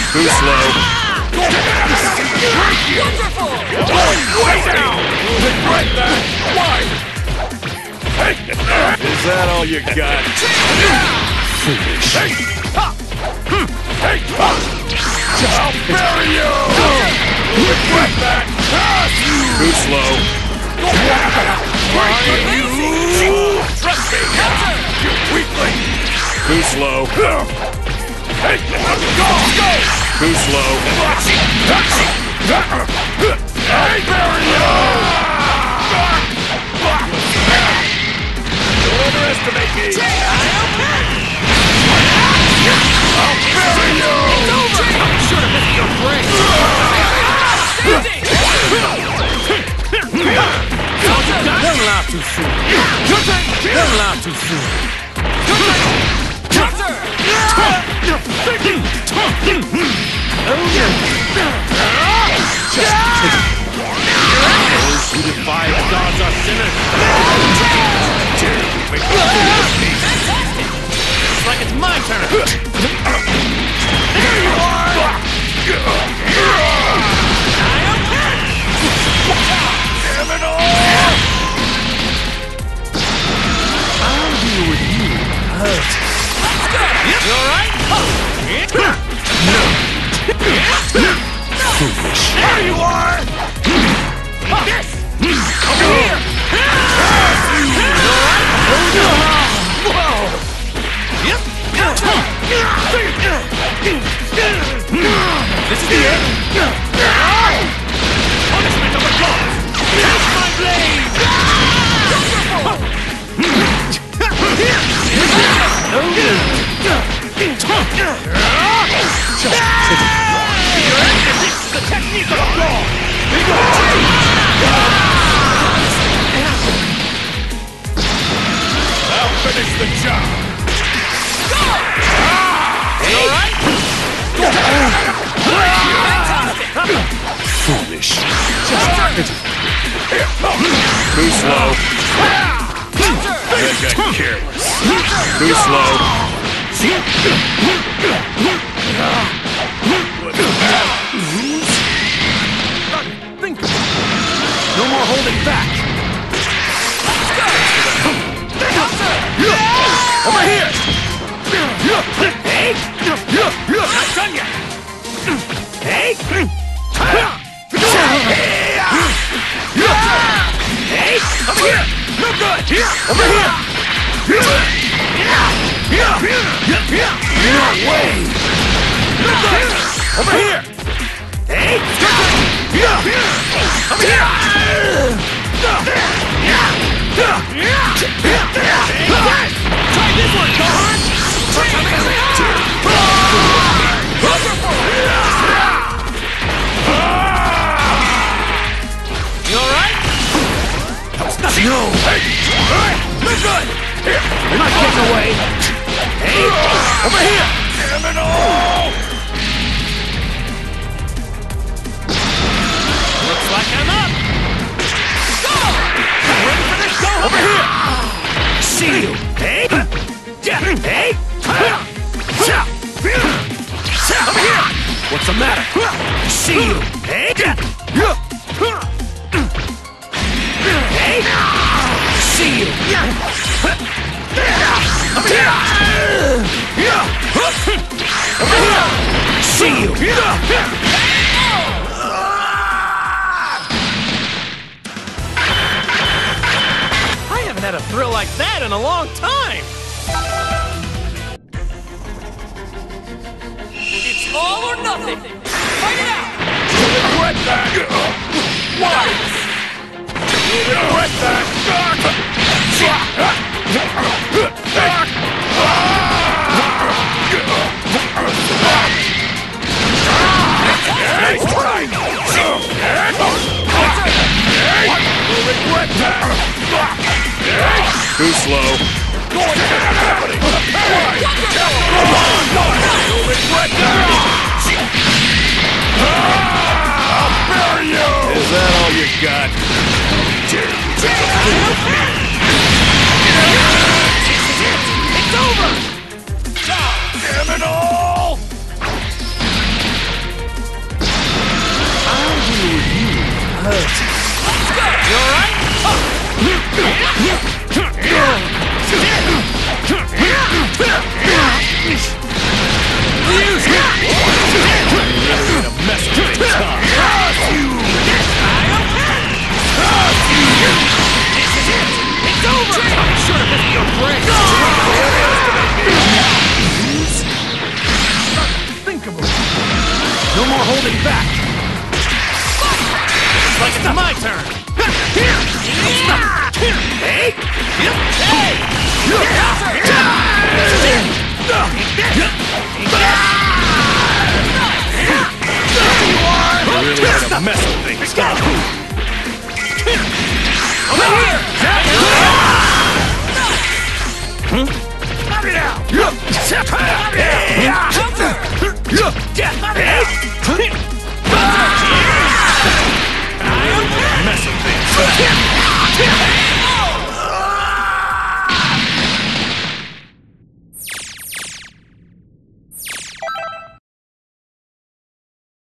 Too slow. Wonderful! Way down! Regret that! Why? Is that all you got? Foolish. Hey! I'll bury you! Regret that! Too slow. Trust me! You weakling! Too slow. Hey! Go! Too slow. I'll bury you! Don't underestimate me! I'll bury you! It's over! I'm sure to miss your brain! Don't laugh too soon. Don't laugh too soon. Counter! Those who defy the gods are sinners. It's like it's my turn. There you are! Damn it all! I'll deal with you first. You alright? No. Foolish. There you are! Yes! Over here! Whoa! Yep. This is the end. Punishment of the gods. Catch my blade. The technique of a brawl! I'll finish the job! You alright? Foolish. Too slow. I got careless. Too slow. Think. No more holding back. Over here! Hey! Not done yet! Hey! Hey! Over here! No good! Over here! No way! No good! Over here! Hey! Over here! Try this one, Gohan! You alright? No! No good! You're not getting away! Hey! Over here! Damn it all! Looks like I'm up! Go! Ready for this? Go! Over here! See you! Hey! Hey! Over here! What's the matter? See you! Hey! Hey! See you! Over here! Over here! See you! I haven't had a thrill like that in a long time! It's all or nothing! Fight it out! Regret that! Why? Regret that! Nice try! Regret that! Too slow. Happening! You'll regret that! I'll bury you! Is that all you got? It's over! Damn it all! unthinkable. No more holding back. Looks like it's my turn. Here. Hey. Hey. You really are to mess with things. Over here. Knock it out.